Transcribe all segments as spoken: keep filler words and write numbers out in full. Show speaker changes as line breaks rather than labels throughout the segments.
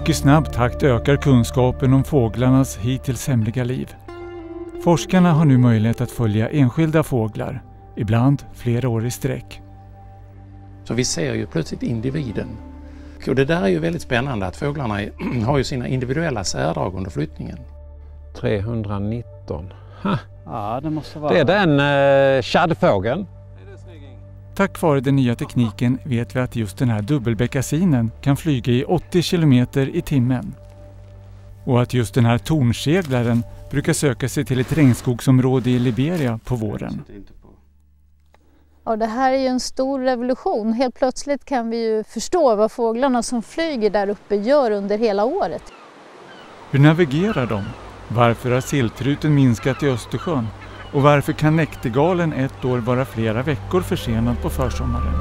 mycket snabb takt ökar kunskapen om fåglarnas hittills hemliga liv. Forskarna har nu möjlighet att följa enskilda fåglar, ibland flera år i sträck.
Så vi ser ju plötsligt individen. Och det där är ju väldigt spännande att fåglarna har ju sina individuella särdrag under flyttningen.
trehundranitton. Ha.
Ja, det måste vara.
Det är den eh, tjaddfågeln.
Tack vare den nya tekniken vet vi att just den här dubbelbeckasinen kan flyga i åttio kilometer i timmen. Och att just den här tornseglaren brukar söka sig till ett regnskogsområde i Liberia på våren.
Ja, det här är ju en stor revolution. Helt plötsligt kan vi ju förstå vad fåglarna som flyger där uppe gör under hela året.
Hur navigerar de? Varför har silltruten minskat i Östersjön? Och varför kan näktergalen ett år vara flera veckor försenad på försommaren?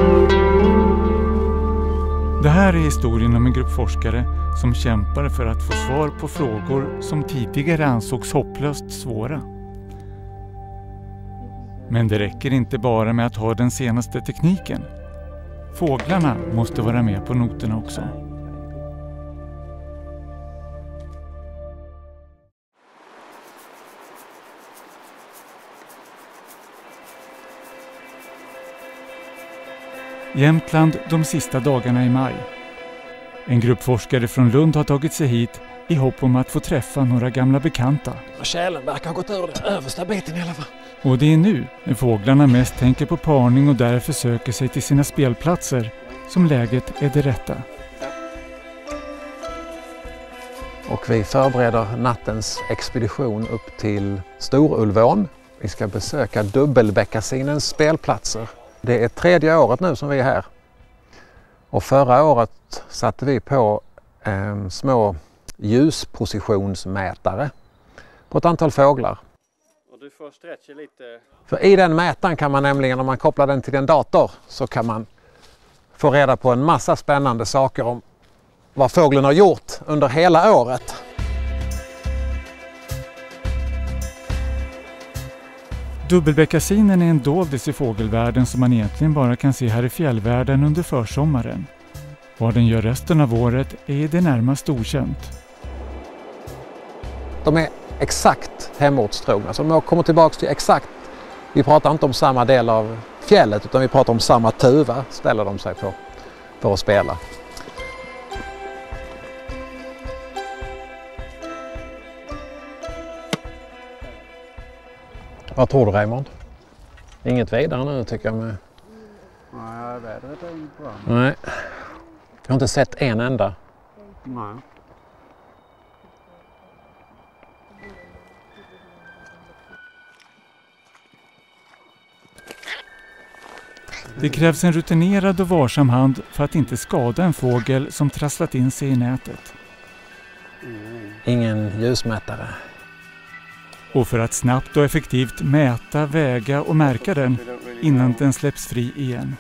Det här är historien om en grupp forskare som kämpar för att få svar på frågor som tidigare ansågs hopplöst svåra. Men det räcker inte bara med att ha den senaste tekniken. Fåglarna måste vara med på noterna också. Jämtland de sista dagarna i maj. En grupp forskare från Lund har tagit sig hit i hopp om att få träffa några gamla bekanta.
Kärlen verkar ha gått ur den översta biten i alla fall.
Och det är nu, när fåglarna mest tänker på parning och därför söker sig till sina spelplatser, som läget är det rätta.
Och vi förbereder nattens expedition upp till Storulvån. Vi ska besöka dubbelbeckasinens spelplatser. Det är tredje året nu som vi är här. Och förra året satte vi på eh, små ljuspositionsmätare på ett antal fåglar.
Och du får stretcha lite.
För i den mätaren kan man nämligen, om man kopplar den till en dator, så kan man få reda på en massa spännande saker om vad fågeln har gjort under hela året.
Dubbelbeckasinen är en doldis i fågelvärlden som man egentligen bara kan se här i fjällvärlden under försommaren. Vad den gör resten av året är i det närmaste okänt.
De är exakt hemortstrogna, så de kommer tillbaka till exakt, vi pratar inte om samma del av fjället utan vi pratar om samma tuva ställer de sig på för att spela. Vad tror du, Raymond? Inget vidare nu tycker jag med.
Nej, vädret är inte bra.
Nej. Jag har inte sett en enda.
Nej.
Det krävs en rutinerad och varsam hand för att inte skada en fågel som trasslat in sig i nätet.
Mm.
Ingen ljusmätare.
Och för att snabbt och effektivt mäta, väga och märka den innan den släpps fri igen.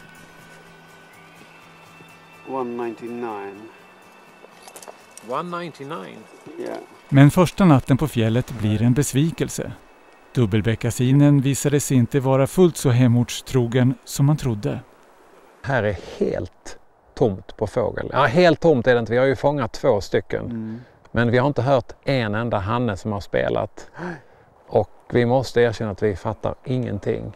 etthundranittionio.
etthundranittionio?
Yeah.
Men första natten på fjället blir en besvikelse. Dubbelbeckasinen visade sig inte vara fullt så hemortstrogen som man trodde.
Här är helt tomt på fågel. Ja, helt tomt är det inte. Vi har ju fångat två stycken.
Mm.
Men vi har inte hört en enda hanne som har spelat. Och vi måste erkänna att vi fattar ingenting.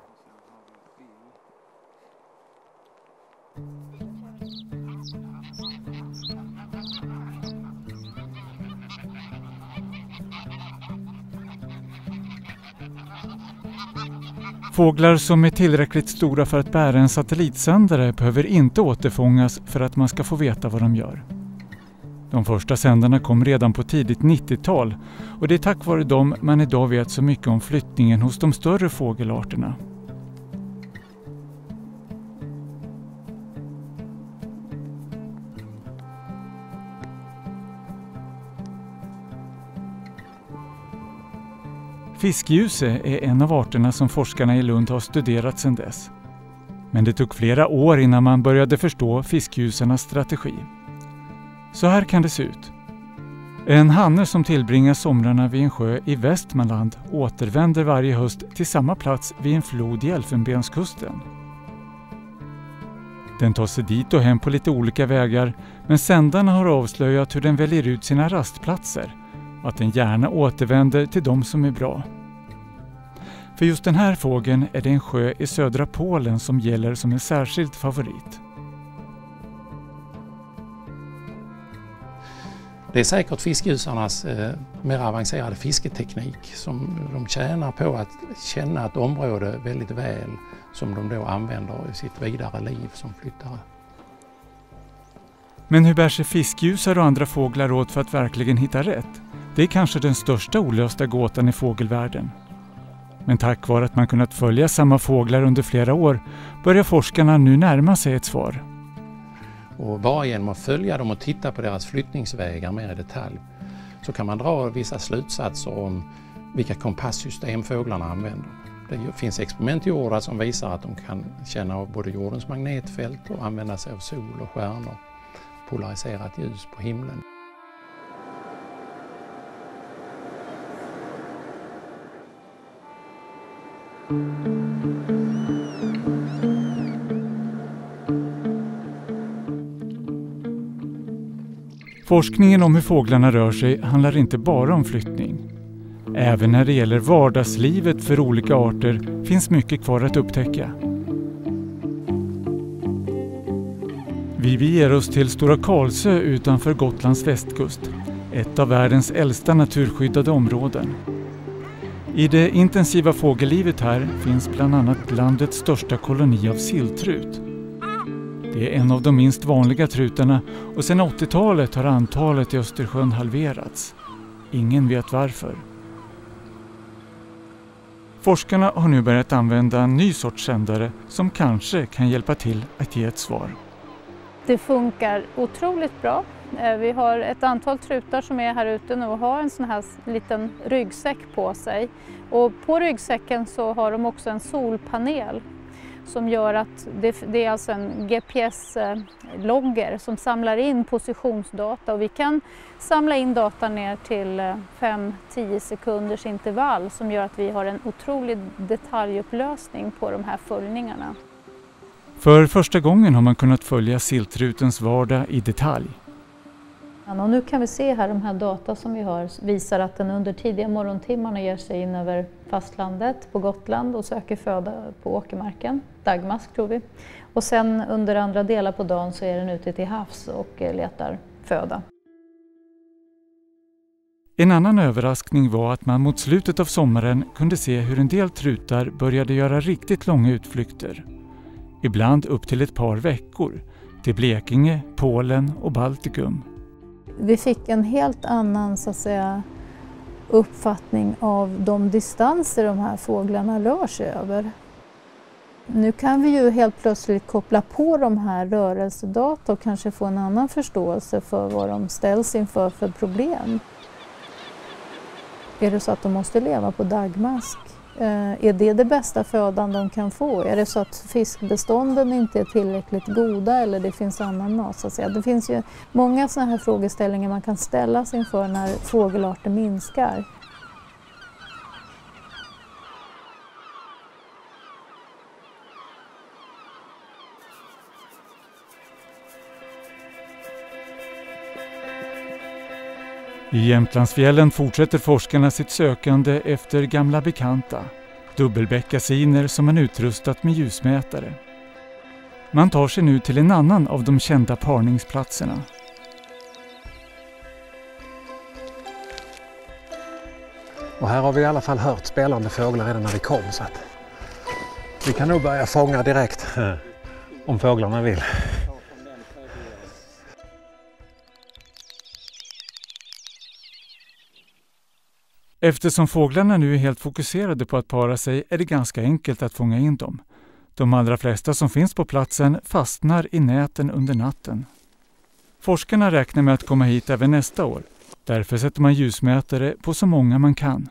Fåglar som är tillräckligt stora för att bära en satellitsändare behöver inte återfångas för att man ska få veta vad de gör. De första sändarna kom redan på tidigt nittiotal och det är tack vare dem man idag vet så mycket om flyttningen hos de större fågelarterna. Fiskgjuse är en av arterna som forskarna i Lund har studerat sedan dess. Men det tog flera år innan man började förstå fiskgjusarnas strategi. Så här kan det se ut. En hanne som tillbringar somrarna vid en sjö i Västmanland återvänder varje höst till samma plats vid en flod i Elfenbenskusten. Den tar sig dit och hem på lite olika vägar, men sändarna har avslöjat hur den väljer ut sina rastplatser. Att den gärna återvänder till de som är bra. För just den här fågeln är det en sjö i södra Polen som gäller som en särskild favorit.
Det är säkert fiskgjusarnas eh, mer avancerade fisketeknik som de tjänar på att känna ett område väldigt väl som de då använder i sitt vidare liv som flyttare.
Men hur bär sig fiskgjusar och andra fåglar åt för att verkligen hitta rätt? Det är kanske den största olösta gåtan i fågelvärlden. Men tack vare att man kunnat följa samma fåglar under flera år börjar forskarna nu närma sig ett svar.
Och bara genom att följa dem och titta på deras flyttningsvägar mer i detalj så kan man dra vissa slutsatser om vilka kompasssystem fåglarna använder. Det finns experiment gjorda som visar att de kan känna av både jordens magnetfält och använda sig av sol och stjärnor, polariserat ljus på himlen.
Forskningen om hur fåglarna rör sig handlar inte bara om flyttning. Även när det gäller vardagslivet för olika arter finns mycket kvar att upptäcka. Vi beger oss till Stora Karlsö utanför Gotlands västkust, ett av världens äldsta naturskyddade områden. I det intensiva fågellivet här finns bland annat landets största koloni av silltrut. Det är en av de minst vanliga trutarna och sedan åttiotalet har antalet i Östersjön halverats. Ingen vet varför. Forskarna har nu börjat använda en ny sorts sändare som kanske kan hjälpa till att ge ett svar.
Det funkar otroligt bra. Vi har ett antal trutar som är här ute nu och har en sån här liten ryggsäck på sig. Och på ryggsäcken så har de också en solpanel som gör att det, det är alltså en G P S-logger som samlar in positionsdata. Och vi kan samla in data ner till fem till tio sekunders intervall som gör att vi har en otrolig detaljupplösning på de här följningarna.
För första gången har man kunnat följa silltrutens vardag i detalj.
Och nu kan vi se här de här data som vi har visar att den under tidiga morgontimmarna ger sig in över fastlandet på Gotland och söker föda på åkermarken, dagmask tror vi. Och sen under andra delar på dagen så är den ute till havs och letar föda.
En annan överraskning var att man mot slutet av sommaren kunde se hur en del trutar började göra riktigt långa utflykter. Ibland upp till ett par veckor, till Blekinge, Polen och Baltikum.
Vi fick en helt annan så att säga, uppfattning av de distanser de här fåglarna rör sig över. Nu kan vi ju helt plötsligt koppla på de här rörelsedata och kanske få en annan förståelse för vad de ställs inför för problem. Är det så att de måste leva på dagmask? Är det det bästa födan de kan få? Är det så att fiskbestånden inte är tillräckligt goda eller det finns annan mat? Så att säga? Det finns ju många sådana här frågeställningar man kan ställa sig inför när fågelarter minskar.
I Jämtlandsfjällen fortsätter forskarna sitt sökande efter gamla bekanta, dubbelbeckasiner som man utrustat med ljusmätare. Man tar sig nu till en annan av de kända parningsplatserna.
Och här har vi i alla fall hört spelande fåglar redan när vi kom så att vi kan nog börja fånga direkt om fåglarna vill.
Eftersom fåglarna nu är helt fokuserade på att para sig är det ganska enkelt att fånga in dem. De allra flesta som finns på platsen fastnar i näten under natten. Forskarna räknar med att komma hit även nästa år. Därför sätter man ljusmätare på så många man kan.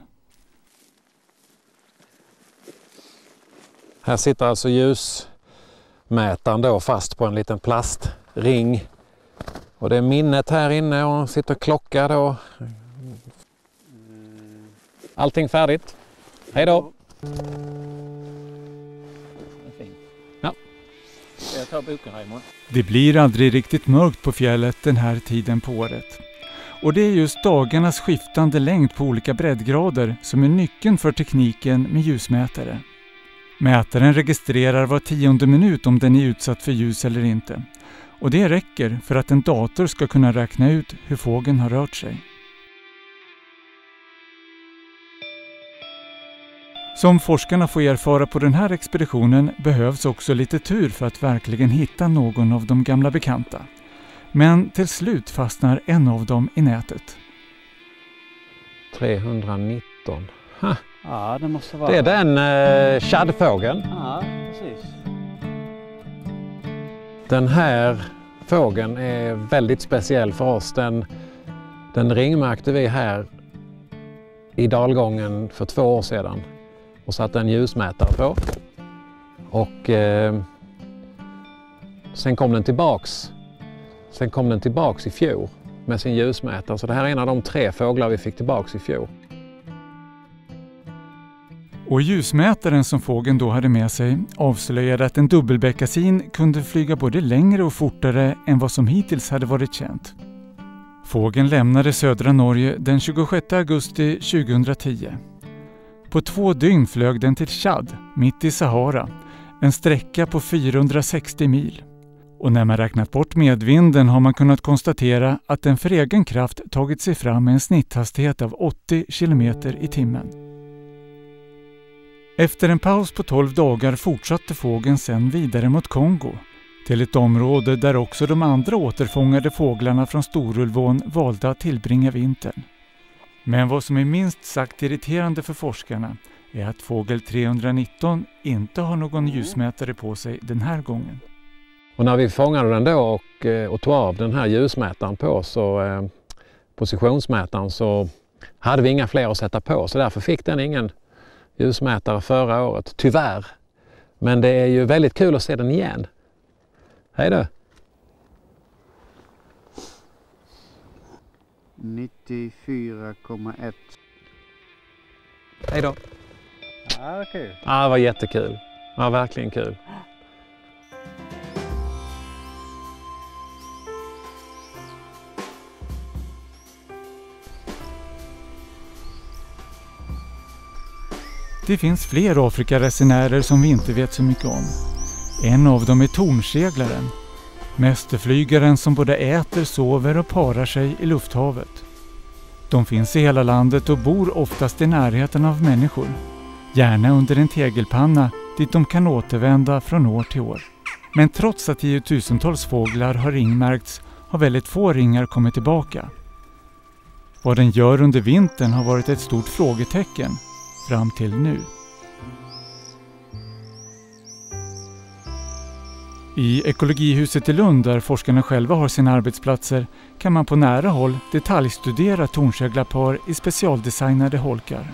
Här sitter alltså ljusmätaren då fast på en liten plastring. Och det är minnet här inne och sitter klocka då. Allting färdigt. Hej då! Ja.
Ett,
ta boken, Raymond.
Det blir aldrig riktigt mörkt på fjället den här tiden på året. Och det är just dagarnas skiftande längd på olika breddgrader som är nyckeln för tekniken med ljusmätare. Mätaren registrerar var tionde minut om den är utsatt för ljus eller inte. Och det räcker för att en dator ska kunna räkna ut hur fågeln har rört sig. Som forskarna får erfara på den här expeditionen behövs också lite tur för att verkligen hitta någon av de gamla bekanta. Men till slut fastnar en av dem i nätet.
trehundranitton. Ha.
Ja, det måste vara.
Det är den eh, tjaddfågeln.
Ja, precis.
Den här fågeln är väldigt speciell för oss. Den, den ringmärkte vi här i dalgången för två år sedan och satte en ljusmätare på. Och eh, sen kom den tillbaks. Sen kom den tillbaks i fjol med sin ljusmätare. Så det här är en av de tre fåglar vi fick tillbaks i fjol.
Och ljusmätaren som fågeln då hade med sig avslöjade att en dubbelbeckasin kunde flyga både längre och fortare än vad som hittills hade varit känt. Fågeln lämnade södra Norge den tjugosjätte augusti tjugohundratio. På två dygn flög den till Tchad, mitt i Sahara, en sträcka på fyrahundrasextio mil. Och när man räknat bort medvinden har man kunnat konstatera att den för egen kraft tagit sig fram med en snitthastighet av åttio kilometer i timmen. Efter en paus på tolv dagar fortsatte fågeln sedan vidare mot Kongo, till ett område där också de andra återfångade fåglarna från Storulvån valde att tillbringa vintern. Men vad som är minst sagt irriterande för forskarna är att fågel trehundranitton inte har någon ljusmätare på sig den här gången.
Och när vi fångade den då och, och tog av den här ljusmätaren på, så, eh, positionsmätaren, så hade vi inga fler att sätta på, så därför fick den ingen ljusmätare förra året, tyvärr. Men det är ju väldigt kul att se den igen. Hej då!
nittiofyra komma ett.
Hej då!
Ja, vad kul.
Ja, det var jättekul. Det var verkligen kul.
Det finns fler Afrikaresenärer som vi inte vet så mycket om. En av dem är tornseglaren, mästerflygaren som både äter, sover och parar sig i lufthavet. De finns i hela landet och bor oftast i närheten av människor, gärna under en tegelpanna dit de kan återvända från år till år. Men trots att tiotusentals fåglar har ringmärkts har väldigt få ringar kommit tillbaka. Vad den gör under vintern har varit ett stort frågetecken fram till nu. I ekologihuset i Lund, där forskarna själva har sina arbetsplatser, kan man på nära håll detaljstudera tornseglarpar i specialdesignade holkar.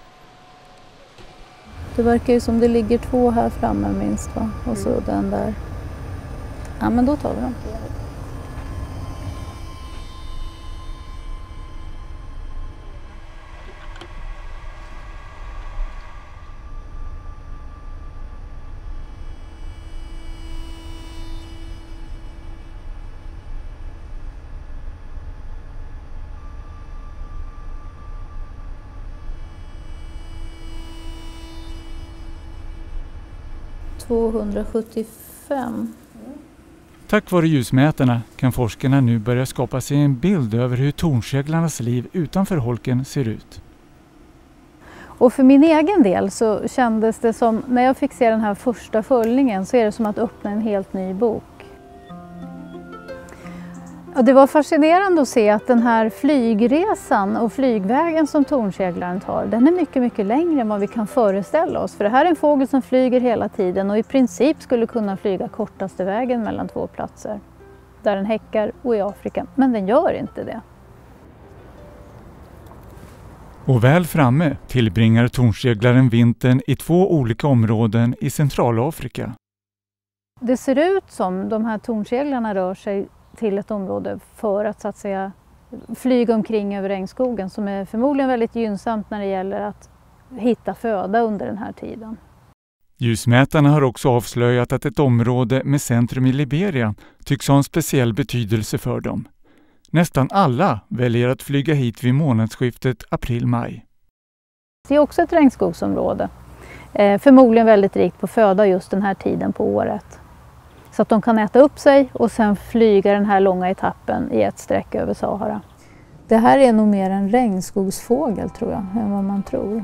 Det verkar ju som det ligger två här framme minst, va? Och så den där. Ja, men då tar vi dem. tvåhundrasjuttiofem.
Tack vare ljusmätarna kan forskarna nu börja skapa sig en bild över hur tornseglarnas liv utanför holken ser ut.
Och för min egen del så kändes det som, när jag fick se den här första följningen, så är det som att öppna en helt ny bok. Och det var fascinerande att se att den här flygresan och flygvägen som tornseglaren tar, den är mycket, mycket längre än vad vi kan föreställa oss. För det här är en fågel som flyger hela tiden och i princip skulle kunna flyga kortaste vägen mellan två platser. Där den häckar och i Afrika, men den gör inte det.
Och väl framme tillbringar tornseglaren vintern i två olika områden i Centralafrika.
Det ser ut som de här tornseglarna rör sig till ett område för att, så att säga, flyga omkring över regnskogen, som är förmodligen väldigt gynnsamt när det gäller att hitta föda under den här tiden.
Ljusmätarna har också avslöjat att ett område med centrum i Liberia tycks ha en speciell betydelse för dem. Nästan alla väljer att flyga hit vid månadsskiftet april-maj.
Det är också ett regnskogsområde. Eh, förmodligen väldigt rikt på föda just den här tiden på året. Så att de kan äta upp sig och sen flyga den här långa etappen i ett streck över Sahara. Det här är nog mer en regnskogsfågel tror jag, än vad man tror.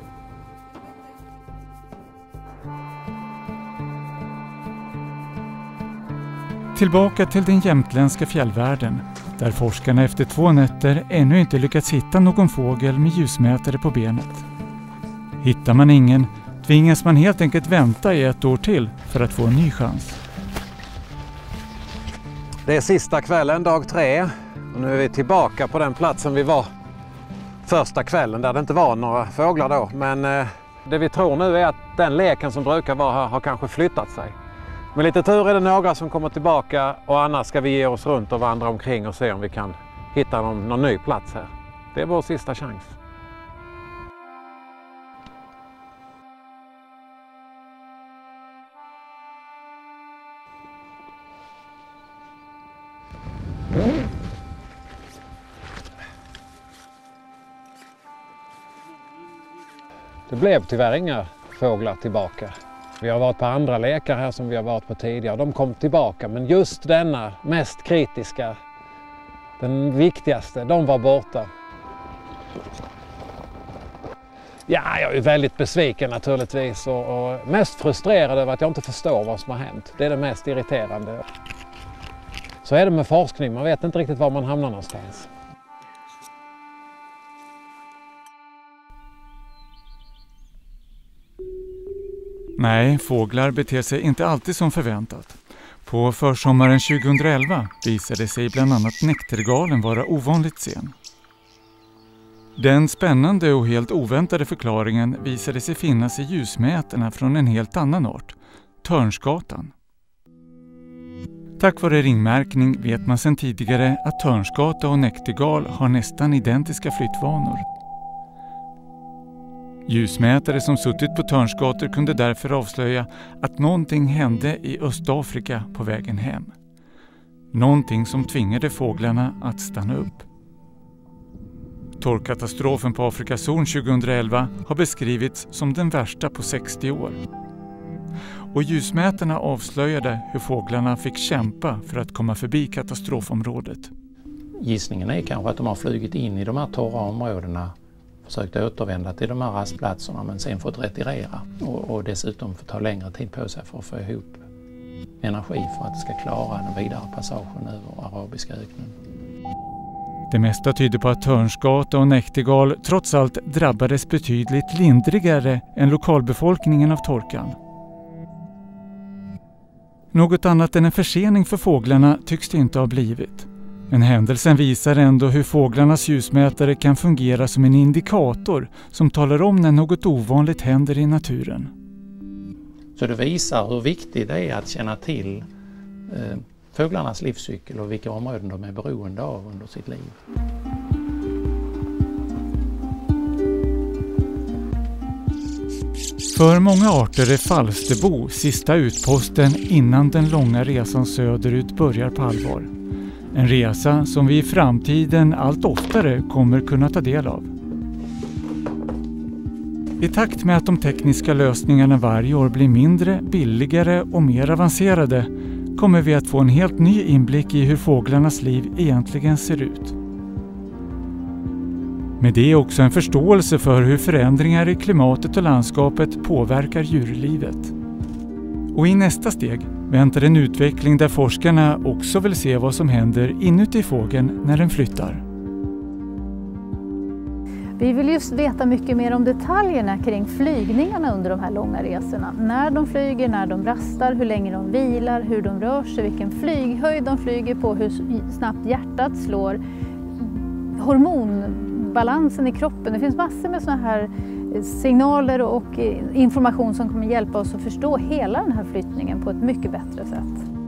Tillbaka till den jämtländska fjällvärlden, där forskarna efter två nätter ännu inte lyckats hitta någon fågel med ljusmätare på benet. Hittar man ingen tvingas man helt enkelt vänta i ett år till för att få en ny chans.
Det är sista kvällen, dag tre. Och nu är vi tillbaka på den platsen vi var första kvällen där det inte var några fåglar då. Men eh, det vi tror nu är att den leken som brukar vara här har kanske flyttat sig. Med lite tur är det några som kommer tillbaka och annars ska vi ge oss runt och vandra omkring och se om vi kan hitta någon, någon ny plats här. Det är vår sista chans. Det blev tyvärr inga fåglar tillbaka. Vi har varit på andra lekar här som vi har varit på tidigare. De kom tillbaka, men just denna mest kritiska, den viktigaste, de var borta. Ja, jag är väldigt besviken naturligtvis och, och mest frustrerad över att jag inte förstår vad som har hänt. Det är det mest irriterande. Så är det med forskning, man vet inte riktigt var man hamnar någonstans.
Nej, fåglar beter sig inte alltid som förväntat. På försommaren tjugohundraelva visade sig bland annat näktergalen vara ovanligt sen. Den spännande och helt oväntade förklaringen visade sig finnas i ljusmätarna från en helt annan art, törnskatan. Tack vare ringmärkning vet man sedan tidigare att törnskata och näktergal har nästan identiska flyttvanor. Ljusmätare som suttit på törnskator kunde därför avslöja att någonting hände i Östafrika på vägen hem. Någonting som tvingade fåglarna att stanna upp. Torrkatastrofen på Afrikas horn tjugohundraelva har beskrivits som den värsta på sextio år. Och ljusmätarna avslöjade hur fåglarna fick kämpa för att komma förbi katastrofområdet.
Gissningen är kanske att de har flugit in i de här torra områdena, försökt återvända till de här rastplatserna men sen fått retirera och, och dessutom fått ta längre tid på sig för att få ihop energi för att det ska klara den vidare passagen över arabiska öknen.
Det mesta tyder på att törnskata och näktergal trots allt drabbades betydligt lindrigare än lokalbefolkningen av torkan. Något annat än en försening för fåglarna tycks det inte ha blivit. Men händelsen visar ändå hur fåglarnas ljusmätare kan fungera som en indikator som talar om när något ovanligt händer i naturen.
Så det visar hur viktigt det är att känna till eh, fåglarnas livscykel och vilka områden de är beroende av under sitt liv.
För många arter är Falsterbo sista utposten innan den långa resan söderut börjar på allvar. En resa som vi i framtiden allt oftare kommer kunna ta del av. I takt med att de tekniska lösningarna varje år blir mindre, billigare och mer avancerade kommer vi att få en helt ny inblick i hur fåglarnas liv egentligen ser ut. Med det är också en förståelse för hur förändringar i klimatet och landskapet påverkar djurlivet. Och i nästa steg väntar en utveckling där forskarna också vill se vad som händer inuti fågeln när den flyttar.
Vi vill just veta mycket mer om detaljerna kring flygningarna under de här långa resorna. När de flyger, när de rastar, hur länge de vilar, hur de rör sig, vilken flyghöjd de flyger på, hur snabbt hjärtat slår, hormonbalansen i kroppen. Det finns massor med såna här signaler och information som kommer hjälpa oss att förstå hela den här flyttningen på ett mycket bättre sätt.